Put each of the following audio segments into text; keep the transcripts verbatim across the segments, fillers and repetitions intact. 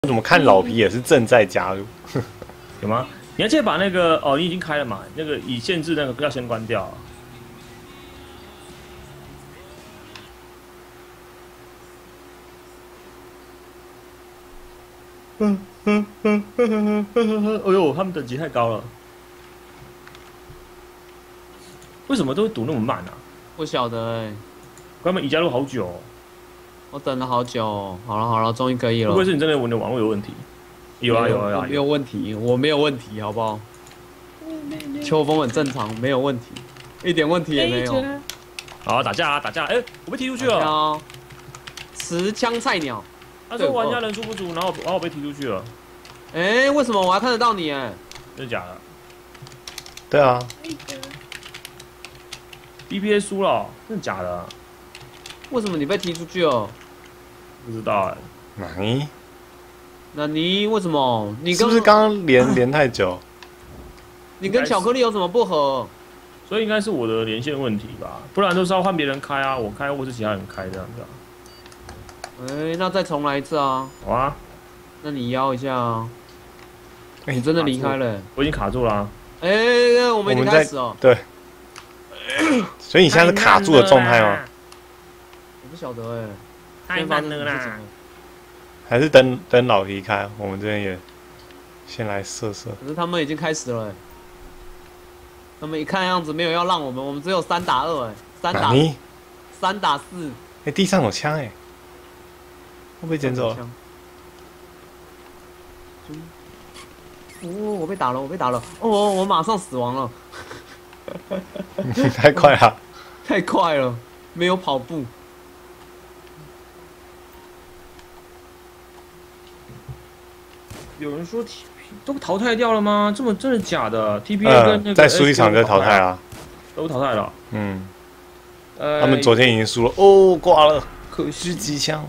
怎么看老皮也是正在加入？ 有吗？你还记得把那个哦，你已经开了嘛？那个已限制那个要先关掉、啊。嗯嗯嗯嗯嗯，哎呦，他们等级太高了，为什么都会读那么慢啊？ 不晓得哎、欸， 他们已加入好久、哦， 我等了好久、哦。好了好了，终于可以了。 会不会是你真的我的网络有问题？有啊有啊有啊， 没有问题，我没有问题，好不好？秋风很正常，没有问题，一点问题也没有。 好，打架啊打架！哎、欸，我被踢出去了。 持枪菜鸟。 他说玩家人数不足，然后然后我被踢出去了。 哎、欸，为什么我还看得到你？哎， 真的假的？ 对啊。 B P A 输了，真的假的？ 为什么你被踢出去了？ 不知道哎、 欸。哪？ 那你为什么？你是不是刚刚连连太久？ 你跟巧克力有什么不合？ 所以应该是我的连线问题吧，不然都是要换别人开啊，我开或是其他人开这样子啊。 哎、欸，那再重来一次啊！ 好啊， 那你邀一下啊！欸、你真的离开了、欸， 我已经卡住了、啊。 哎、欸，我们已经开始哦。 对。所以你现在是卡住的状态吗？ 我不晓得哎、 欸，太慢了啦。 还是等等老皮开，我们这边也先来试试。 可是他们已经开始了、欸，他们一看样子没有要让我们，我们只有三打二哎，三打三打四。 哎、欸，地上有枪哎、欸，会不会捡走了？ 哦，我被打了，我被打了！哦，我马上死亡了。 太快了， 太快了，没有跑步。 有人说 T P 都淘汰掉了吗？这么真的假的 ？T P A 跟那个、 呃、再输一场就淘汰了， 都淘汰了。 嗯， 呃， 他们昨天已经输了，哦，挂了，可惜机枪。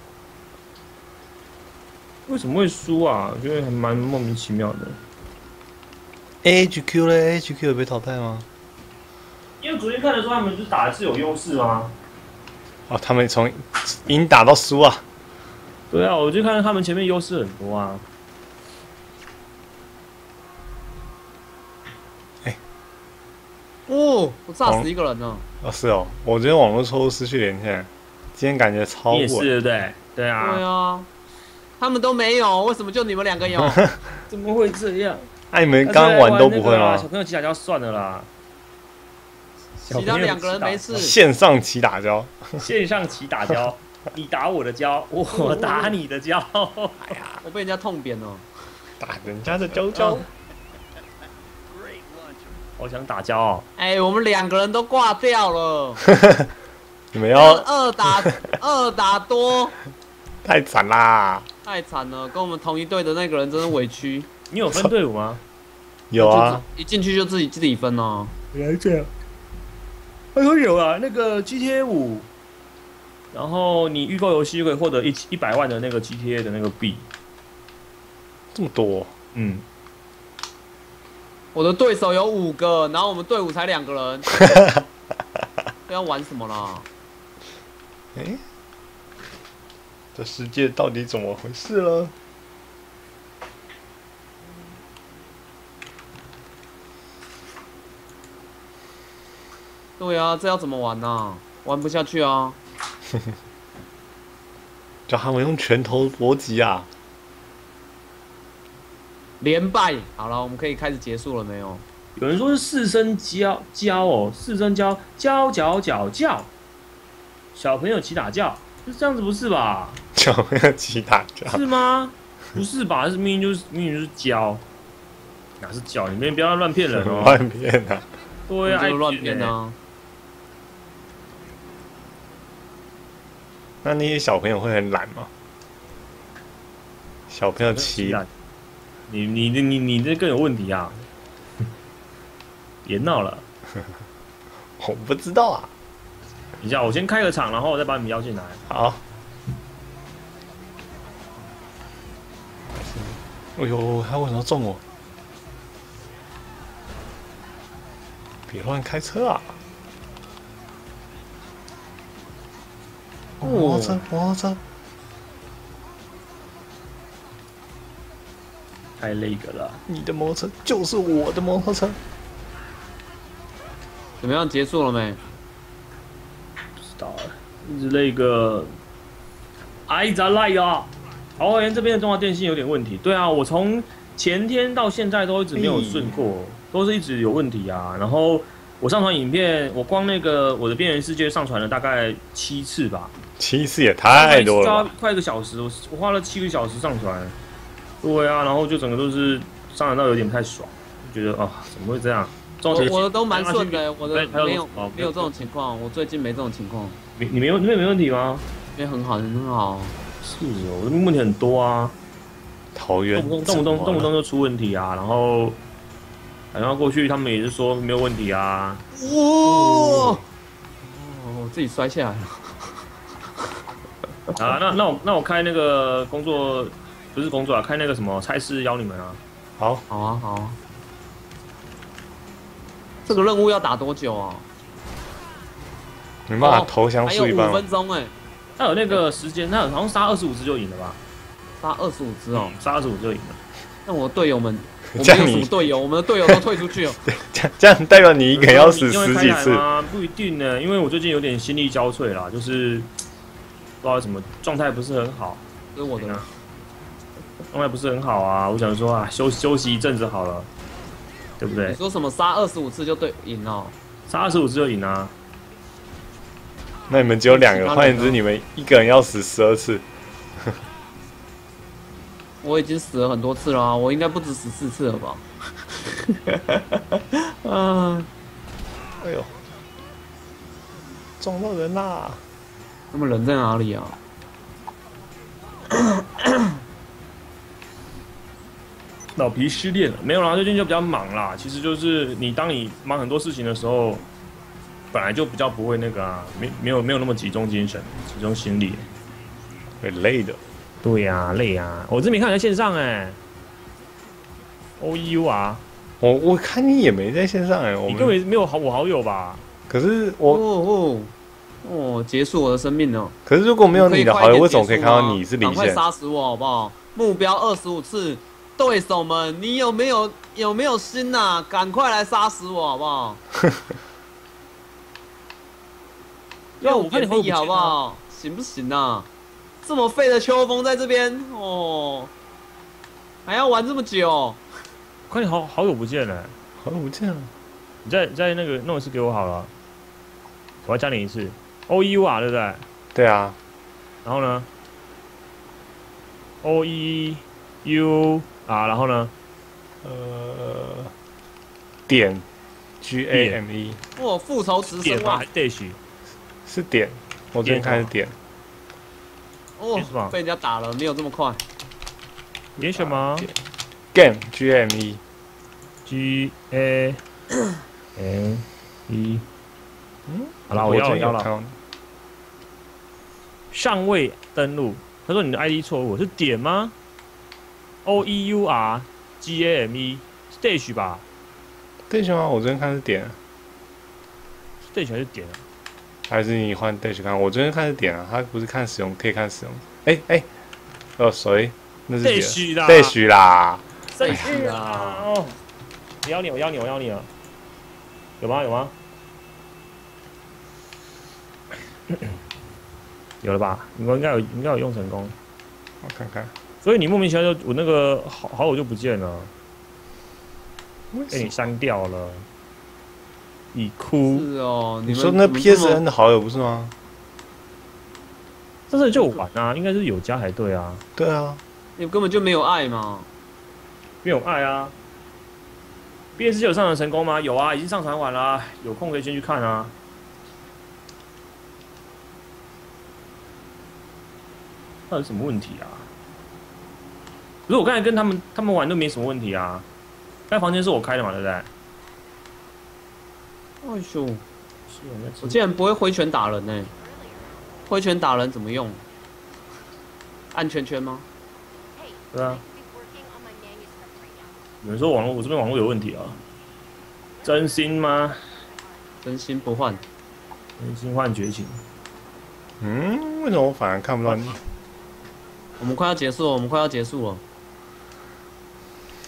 为什么会输啊？我觉得还蛮莫名其妙的。 A H Q 嘞 ，A H Q 有被淘汰吗？ 因为昨天看的时候，他们就打的是有优势吗？ 哦，他们从赢打到输啊。 对啊，我就看到他们前面优势很多啊。 哎， 哦，我炸死一个人呢。 哦，是哦，我昨天网络错误失去连线，今天感觉超稳。 你也是对不对？对啊。 对啊，他们都没有，为什么就你们两个有？ 怎么会这样？ 那、啊、你们刚玩都不会吗？ 小朋友骑打跤算了啦。 其他两个人没事。 线上骑打跤， 线上骑打跤，你打我的跤，我打你的跤。 哎呀，我被人家痛扁了。 打人家的跤跤。 我想打跤哦。 哎、欸，我们两个人都挂掉了。 你们要二打二打多， 太惨啦！ 太惨了，跟我们同一队的那个人真的委屈。 你有分队伍吗？ 有啊， 一进去就自己自己分哦。 原来这样。他说有啊，那个 G T A 五，然后你预购游戏就可以获得一一百万的那个 G T A 的那个币。 这么多？ 嗯。 我的对手有五个，然后我们队伍才两个人。这要玩什么啦？ 哎、欸，这世界到底怎么回事了？ 对啊，这要怎么玩啊？玩不下去啊！ 叫他们用拳头搏击啊！ 连败，好了，我们可以开始结束了没有？ 有人说是四声教教哦，四声教教脚脚叫，小朋友骑打叫，是这样子不是吧？ 小朋友骑打叫是吗？不是吧？是明明就是明明就是教，哪是教？你们不要乱骗人哦！ 乱骗啊！ 对啊， 乱骗啊！ 那那些小朋友会很懒吗？小朋友骑， 你你你你你这更有问题啊！别闹了， 我不知道啊。 等一下，我先开个场，然后我再把你们邀进来。 好。哎呦，他为什么要撞我？别乱开车啊！摩托车，摩托车。 太那个了。 你的摩托车就是我的摩托车。 怎么样？结束了没？ 不知道，一直那个，哎，咋赖呀？桃园这边的中华电信有点问题。对啊，我从前天到现在都一直没有顺过，都是一直有问题啊。然后我上传影片，我光那个我的边缘世界上传了大概七次吧。 七次也太多了吧， 快一个小时，我我花了七个小时上传。对啊，然后就整个都是上传到有点不太爽，觉得啊、哦、怎么会这样？ 我我的都蛮顺的，我的没有没有这种情况，我最近没这种情况。 你你没有你没问题吗？ 因为很好，很好。 是哦，我的问题很多啊。 桃园动不动动不动动不动就出问题啊，然后打电话过去，他们也是说没有问题啊。 哇！哦，我自己摔下来了。 啊，那那我那我开那个工作不是工作啊，开那个什么差事邀你们啊。 好， 好啊，好啊。这个任务要打多久啊？ 你把投降输一半。 还有五分钟哎。 他有那个时间，他好像杀二十五只就赢了吧？ 杀二十五只哦， 杀二十五就赢了。 那我队友们，我们有什么队友？我们的队友都退出去了。 这样这样代表你一个人要死十几次吗？不一定呢，因为我最近有点心力交瘁啦，就是不知道怎么状态不是很好。 这是我的， 状态不是很好啊。我想说啊，休休息一阵子好了，对不对？ 你说什么杀二十五次就对赢哦？ 杀二十五次就赢啊？ 那你们只有两个，换言之，你们一个人要死十二次。 我已经死了很多次了、啊，我应该不止十四次了吧？嗯， 哎呦，撞到人啦！ 他们人在哪里啊？ 老皮失恋了，没有啦，最近就比较忙啦。其实就是你当你忙很多事情的时候，本来就比较不会那个啊，没没有没有那么集中精神，集中心力， 会累的。 对呀、啊，累啊！我这没看你在线上哎、欸、，O E U 啊， 我我看你也没在线上哎、欸， 你根本没有好我好友吧？ 可是我哦哦哦，结束我的生命了。 可是如果没有你的好友，为什么可以看到你是离线？ 赶快杀死我好不好？目标二十五次，对手们，你有没有有没有心呐、啊？赶快来杀死我好不好？要我看你力好不好？行不行啊？这么废的秋风在这边哦，还要玩这么久？ 快点好好友不见了、欸， 好友不见了， 你再再那个弄一次给我好了，我要加你一次 O E U 啊，对不对？ 对啊， 然后呢 O E U 啊，然后呢， 呃，点 G A M E， 哇，复仇直升哇 ，dash 是点，我这边看是点。 哦，被人家打了，没有这么快。 点什么 ？Game G A M E G A M E。嗯，好了，我要要了。尚未登录，他说你的 I D 错误，是点吗 ？O E U R G A M E Stage 吧 ？Stage 吗？我这边看是点。 Stage 还是点啊？ 还是你换 Dash 看？我这边看是点啊，它不是看使用，可以看使用。哎哎，哦，谁？那是 Dash 啦 ，Dash 啦 ，Dash 啦！哦，我邀你，我邀你，我邀你了，有吗？有吗？有了吧？你们应该有，应该有用成功。 我看看。 所以你莫名其妙就我那个好好友就不见了，被你删掉了。已哭是哦， 你说那 P S N 的好友不是吗？ 这是就玩啊，应该是有加才对啊。 对啊， 你根本就没有爱嘛， 没有爱啊。B S 有上传成功吗？有啊，已经上传完了，有空可以先去看啊。到底什么问题啊？可是我刚才跟他们他们玩都没什么问题啊。该房间是我开的嘛，对不对？ 哎呦，我竟然不会挥拳打人呢、欸！挥拳打人怎么用？按圈圈吗？ 对啊。有人说网络，我这边网络有问题啊？真心吗？ 真心不换， 真心换绝情。 嗯，为什么我反而看不到你？ 我们快要结束了，我们快要结束了。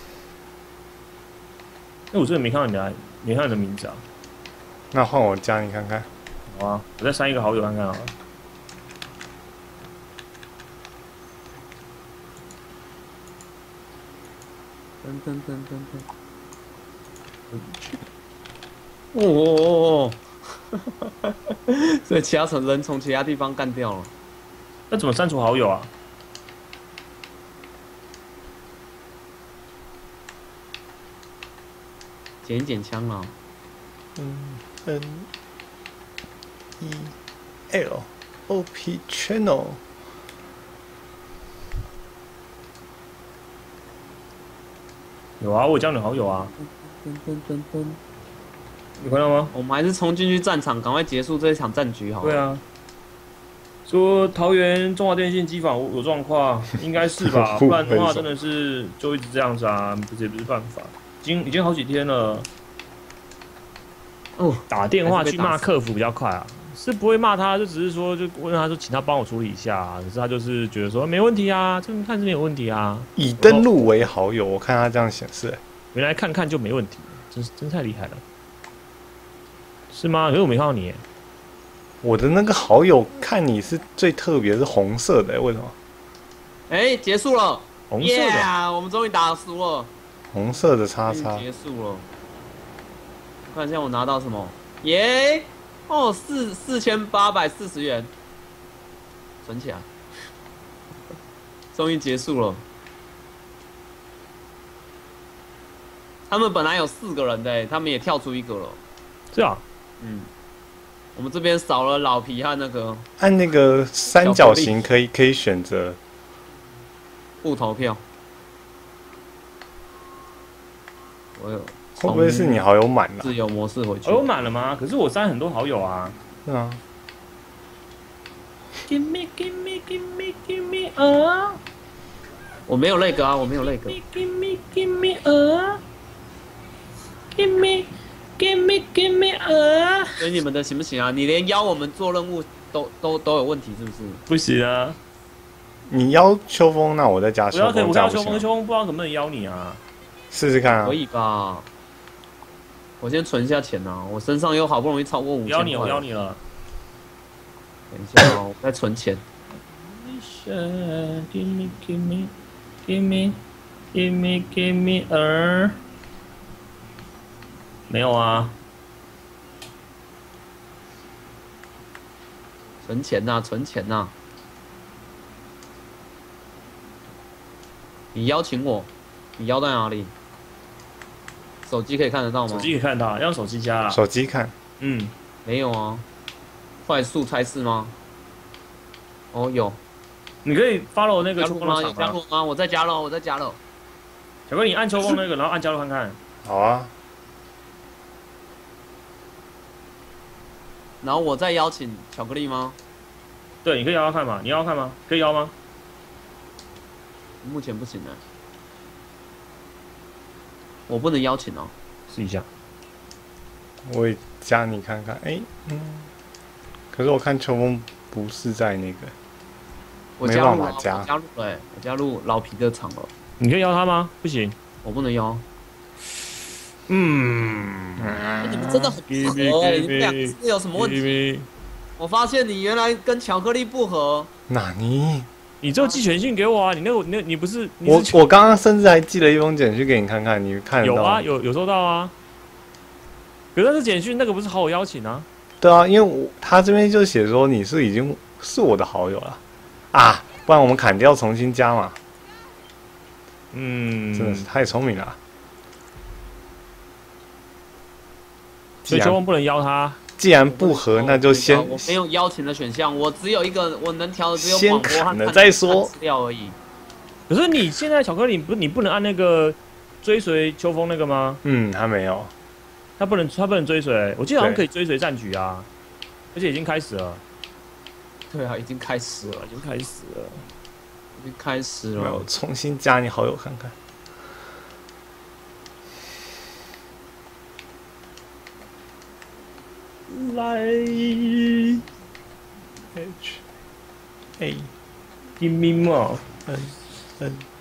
因为我真的没看到你的，没看到你的名字啊。 那换我加你看看。 好啊，我再删一个好友看看啊。 噔噔噔噔噔。哦哦哦！所以其他人从其他地方干掉了。 那怎么删除好友啊？ 捡一捡枪啊。 嗯 N E L O P Channel。 有啊，我加你好友啊。 噔噔噔噔。 有看到吗？ 我们还是冲进去战场，赶快结束这一场战局好了。 对啊。说桃园中华电信机房有状况，应该是吧？不然的话真的是就一直这样子啊，这也不是办法。已经已经好几天了。 哦， 打电话去骂客服比较快啊，是不会骂他，就只是说就问他说请他帮我处理一下、啊，可是他就是觉得说没问题啊，这看是没有问题啊。 已登录为好友，我看他这样显示、欸， 原来看看就没问题，真是真太厉害了，是吗？可是我没看到你。 我的那个好友看你是最特别，是红色的、欸，为什么？ 哎、欸，结束了， 红色的， yeah, 我们终于打输了， 红色的叉叉结束了。看一下我拿到什么，耶、yeah! 哦，四四千八百四十元，存起来，终于结束了。他们本来有四个人的、欸，他们也跳出一个了。 这样， 嗯。我们这边少了老皮和那个， 按那个三角形可以可以选择不投票。我有会不会是你好友满了？ 自由模式回去。 好友满了吗？可是我删很多好友啊。 是啊。 Give me, give me, give me, give me a。 我没有那个啊，我没有那个。 Give me, give me a。Give me。Give me, give me a。 所以你们的行不行啊？你连邀我们做任务都都都有问题，是不是？ 不行啊！ 你邀秋风，那我再加秋风。 我要我邀秋风，秋风不知道能不能邀你啊？ 试试看啊。 可以吧？我先存一下钱啊，我身上又好不容易超过五千块。 邀你，我邀你了。 等一下哦，我在存钱。 Give me, give me, give me, give me, give me a。没有啊， 存钱呐、啊，存钱呐、啊！你邀请我，你邀在哪里？手机可以看得到吗？ 手机可以看到，要用手机加啊。 手机看。 嗯， 没有啊。快速猜试吗？哦，有。 你可以 follow 那个加入吗？有加入吗？我在加了，我在加了。 小哥，你按秋风那个，然后按加入看看。 好啊。 然后我再邀请巧克力吗？ 对，你可以邀邀看嘛？你邀看吗？可以邀吗？ 目前不行啊，我不能邀请哦。 试一下。 我也加你看看，哎、欸，嗯。可是我看秋风不是在那个， 我加入了， 我加入了、欸，我加入老皮的场了。 你可以邀他吗？不行， 我不能邀。 嗯， 欸、你们真的很不合、欸，你们俩是有什么问题？我发现你原来跟巧克力不合。 哪尼？ 你就寄简讯给我啊！你那个，你你不是？你我我刚刚甚至还寄了一封简讯给你看看，你看得到？ 有啊，有有收到啊。可是那是简讯，那个不是好友邀请啊。 对啊，因为我他这边就写说你是已经是我的好友了啊，不然我们砍掉重新加嘛。 嗯， 真的是太聪明了。 所以秋风不能邀他。 既然不合，那就先我没有邀请的选项，我只有一个我能调的只有先砍了再说料而已。 可是你现在巧克力不你不能按那个追随秋风那个吗？ 嗯，他没有， 他不能他不能追随，我记得好像可以追随战局啊，而且已经开始了。 对啊，已经开始了， 已经开始了， 已经开始了。 没有，重新加你好友看看。 来 ，H A Give me more， 嗯嗯。